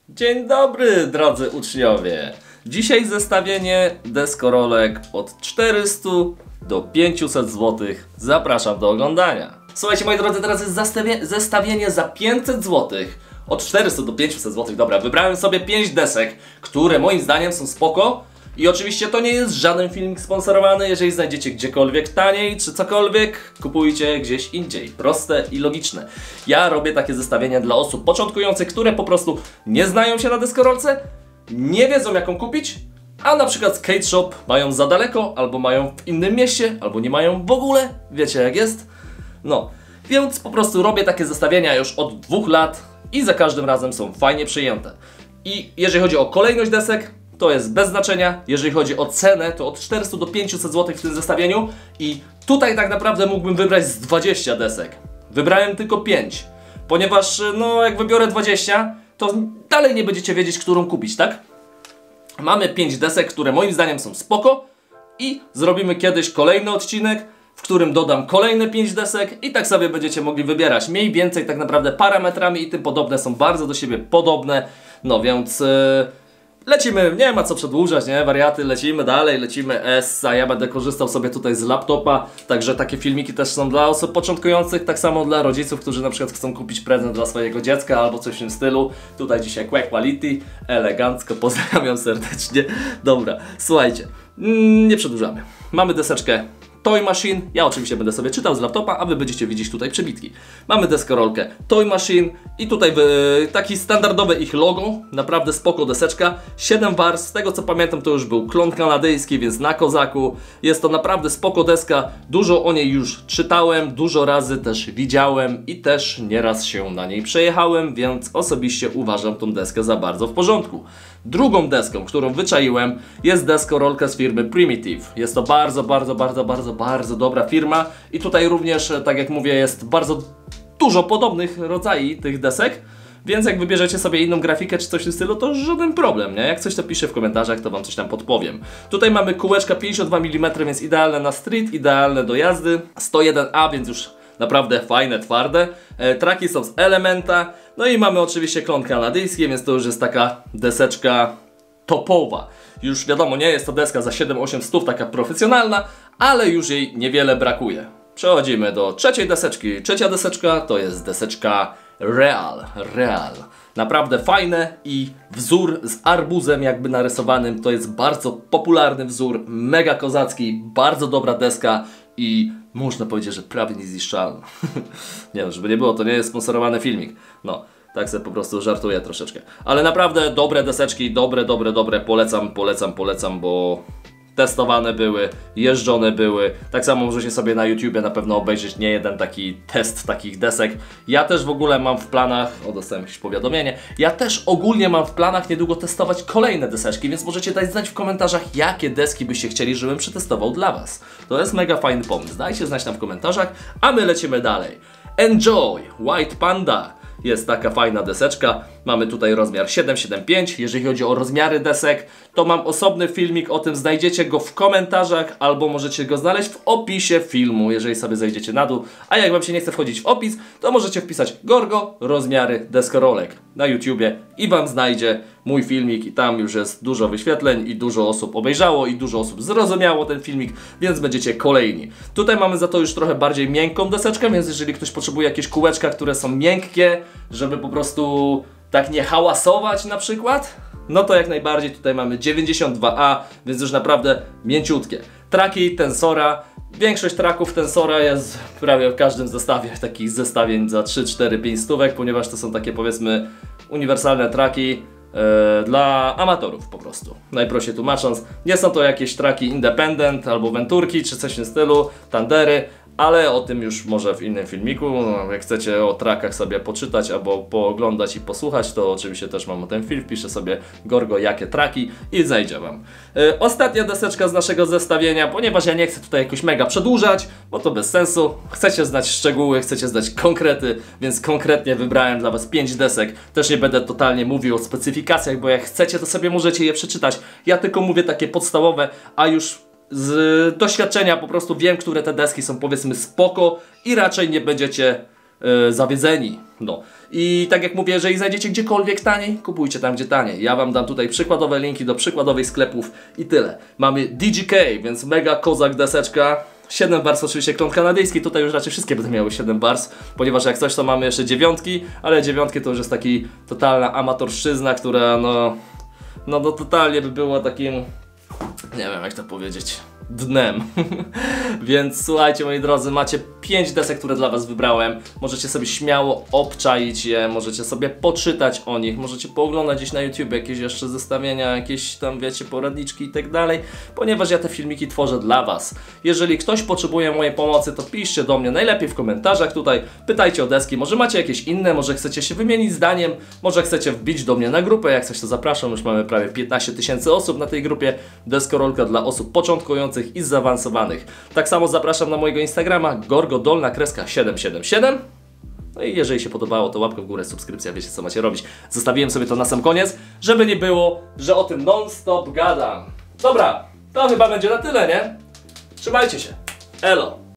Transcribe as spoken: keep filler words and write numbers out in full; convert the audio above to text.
Dzień dobry, drodzy uczniowie. Dzisiaj zestawienie deskorolek od czterystu do pięciuset złotych. Zapraszam do oglądania. Słuchajcie, moi drodzy, teraz jest zestawienie za pięćset złotych. Od czterystu do pięciuset złotych. Dobra, wybrałem sobie pięć desek, które moim zdaniem są spoko. I oczywiście to nie jest żaden filmik sponsorowany. Jeżeli znajdziecie gdziekolwiek taniej czy cokolwiek, kupujcie gdzieś indziej. Proste i logiczne. Ja robię takie zestawienia dla osób początkujących, które po prostu nie znają się na deskorolce, nie wiedzą jaką kupić, a na przykład skate shop mają za daleko, albo mają w innym mieście, albo nie mają w ogóle. Wiecie jak jest? No, więc po prostu robię takie zestawienia już od dwóch lat i za każdym razem są fajnie przyjęte. I jeżeli chodzi o kolejność desek, to jest bez znaczenia. Jeżeli chodzi o cenę, to od czterystu do pięciuset złotych w tym zestawieniu. I tutaj tak naprawdę mógłbym wybrać z dwudziestu desek. Wybrałem tylko pięć, ponieważ no jak wybiorę dwadzieścia, to dalej nie będziecie wiedzieć, którą kupić, tak? Mamy pięć desek, które moim zdaniem są spoko. I zrobimy kiedyś kolejny odcinek, w którym dodam kolejne pięć desek i tak sobie będziecie mogli wybierać. Mniej więcej tak naprawdę parametrami i tym podobne są bardzo do siebie podobne. No więc... Yy... Lecimy, nie ma co przedłużać, nie? Wariaty, lecimy dalej, lecimy S, a ja będę korzystał sobie tutaj z laptopa, także takie filmiki też są dla osób początkujących, tak samo dla rodziców, którzy na przykład chcą kupić prezent dla swojego dziecka albo coś w tym stylu. Tutaj dzisiaj Quack Quality, elegancko, pozdrawiam serdecznie. Dobra, słuchajcie, mm, nie przedłużamy. Mamy deseczkę Toy Machine, ja oczywiście będę sobie czytał z laptopa, a wy będziecie widzieć tutaj przebitki. Mamy deskorolkę Toy Machine i tutaj yy, taki standardowe ich logo, naprawdę spoko deseczka, siedem warstw, z tego co pamiętam to już był klon kanadyjski, więc na kozaku. Jest to naprawdę spoko deska, dużo o niej już czytałem, dużo razy też widziałem i też nieraz się na niej przejechałem, więc osobiście uważam tą deskę za bardzo w porządku. Drugą deską, którą wyczaiłem, jest deskorolka z firmy Primitive. Jest to bardzo, bardzo, bardzo, bardzo, bardzo dobra firma i tutaj również, tak jak mówię, jest bardzo dużo podobnych rodzajów tych desek, więc jak wybierzecie sobie inną grafikę czy coś w tym stylu, to żaden problem, nie? Jak coś to piszę w komentarzach, to wam coś tam podpowiem. Tutaj mamy kółeczka pięćdziesiąt dwa milimetry, więc idealne na street, idealne do jazdy. sto jeden A, więc już naprawdę fajne, twarde. E, traki są z Elementa. No i mamy oczywiście klon kanadyjski, więc to już jest taka deseczka topowa. Już wiadomo, nie jest to deska za siedem osiem stów, taka profesjonalna, ale już jej niewiele brakuje. Przechodzimy do trzeciej deseczki. Trzecia deseczka to jest deseczka Real. Real. Naprawdę fajne i wzór z arbuzem jakby narysowanym. To jest bardzo popularny wzór, mega kozacki, bardzo dobra deska i można powiedzieć, że prawie niezniszczalna. Nie wiem, żeby nie było, to nie jest sponsorowany filmik. No, tak sobie po prostu żartuję troszeczkę. Ale naprawdę dobre deseczki, dobre, dobre, dobre. Polecam, polecam, polecam, bo testowane były, jeżdżone były. Tak samo możecie sobie na YouTubie na pewno obejrzeć nie jeden taki test takich desek. Ja też w ogóle mam w planach, o dostałem jakieś powiadomienie, ja też ogólnie mam w planach niedługo testować kolejne deseczki, więc możecie dać znać w komentarzach, jakie deski byście chcieli, żebym przetestował dla was. To jest mega fajny pomysł, dajcie znać tam w komentarzach, a my lecimy dalej. Enjoy White Panda. Jest taka fajna deseczka. Mamy tutaj rozmiar siedem siedem pięć. Jeżeli chodzi o rozmiary desek, to mam osobny filmik o tym. Znajdziecie go w komentarzach albo możecie go znaleźć w opisie filmu, jeżeli sobie zejdziecie na dół. A jak wam się nie chce wchodzić w opis, to możecie wpisać Gorgo rozmiary deskorolek na YouTubie i wam znajdzie mój filmik i tam już jest dużo wyświetleń i dużo osób obejrzało i dużo osób zrozumiało ten filmik, więc będziecie kolejni. Tutaj mamy za to już trochę bardziej miękką deseczkę, więc jeżeli ktoś potrzebuje jakieś kółeczka, które są miękkie, żeby po prostu tak nie hałasować na przykład, no to jak najbardziej tutaj mamy dziewięćdziesiąt dwa A, więc już naprawdę mięciutkie. Traki Tensora. Większość traków Tensora jest prawie w każdym zestawie, takich zestawień za trzy, cztery, pięć stówek, ponieważ to są takie powiedzmy uniwersalne traki yy, dla amatorów po prostu. Najprościej tłumacząc, nie są to jakieś traki independent albo Venturki czy coś w tym stylu, Tandery, ale o tym już może w innym filmiku. No, jak chcecie o trakach sobie poczytać albo pooglądać i posłuchać, to oczywiście też mam o ten film. Wpiszę sobie Gorgo jakie traki i znajdzie wam. Yy, ostatnia deseczka z naszego zestawienia, ponieważ ja nie chcę tutaj jakoś mega przedłużać, bo to bez sensu. Chcecie znać szczegóły, chcecie znać konkrety, więc konkretnie wybrałem dla was pięć desek. Też nie będę totalnie mówił o specyfikacjach, bo jak chcecie, to sobie możecie je przeczytać. Ja tylko mówię takie podstawowe, a już z doświadczenia po prostu wiem, które te deski są powiedzmy spoko i raczej nie będziecie yy, zawiedzeni. No. I tak jak mówię, jeżeli znajdziecie gdziekolwiek taniej, kupujcie tam gdzie taniej. Ja wam dam tutaj przykładowe linki do przykładowych sklepów i tyle. Mamy D G K, więc mega kozak deseczka. siedem bars oczywiście klon kanadyjski, tutaj już raczej wszystkie będą miały siedem bars, ponieważ jak coś to mamy jeszcze dziewiątki, ale dziewiątki to już jest taki totalna amatorszczyzna, która no, no, no totalnie by było takim, nie wiem jak to powiedzieć, dnem. Więc słuchajcie moi drodzy, macie pięć desek, które dla was wybrałem. Możecie sobie śmiało obczaić je, możecie sobie poczytać o nich, możecie pooglądać gdzieś na YouTube jakieś jeszcze zestawienia, jakieś tam wiecie poradniczki i tak dalej, ponieważ ja te filmiki tworzę dla was. Jeżeli ktoś potrzebuje mojej pomocy, to piszcie do mnie najlepiej w komentarzach tutaj, pytajcie o deski, może macie jakieś inne, może chcecie się wymienić zdaniem, może chcecie wbić do mnie na grupę, jak coś to zapraszam, już mamy prawie piętnaście tysięcy osób na tej grupie, deskorolka dla osób początkujących i zaawansowanych. Tak samo zapraszam na mojego Instagrama gorgodolna kreska siedem siedem siedem. No i jeżeli się podobało, to łapkę w górę, subskrypcja, wiecie co macie robić. Zostawiłem sobie to na sam koniec, żeby nie było, że o tym non-stop gadam. Dobra, to chyba będzie na tyle, nie? Trzymajcie się. Elo!